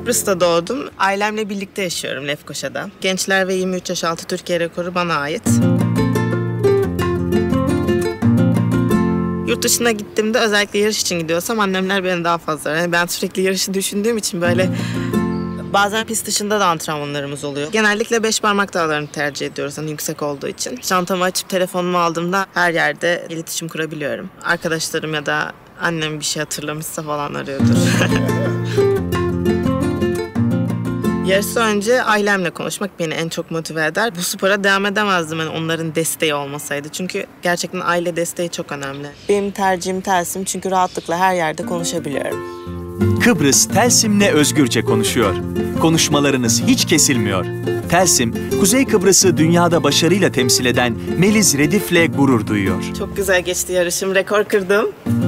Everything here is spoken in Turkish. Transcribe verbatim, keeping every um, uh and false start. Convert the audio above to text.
Kıbrıs'ta doğdum. Ailemle birlikte yaşıyorum Lefkoşa'da. Gençler ve yirmi üç yaş altı Türkiye rekoru bana ait. Yurt dışına gittiğimde özellikle yarış için gidiyorsam annemler beni daha fazla. Yani ben sürekli yarışı düşündüğüm için böyle bazen pist dışında da antrenmanlarımız oluyor. Genellikle beş parmak dağlarını tercih ediyoruz hani yüksek olduğu için. Çantamı açıp telefonumu aldığımda her yerde iletişim kurabiliyorum. Arkadaşlarım ya da annem bir şey hatırlamışsa falan arıyordur. Yarıştan önce ailemle konuşmak beni en çok motive eder. Bu spora devam edemezdim yani onların desteği olmasaydı. Çünkü gerçekten aile desteği çok önemli. Benim tercihim Telsim çünkü rahatlıkla her yerde konuşabiliyorum. Kıbrıs Telsim'le özgürce konuşuyor. Konuşmalarınız hiç kesilmiyor. Telsim, Kuzey Kıbrıs'ı dünyada başarıyla temsil eden Meliz Redif'le gurur duyuyor. Çok güzel geçti yarışım, rekor kırdım.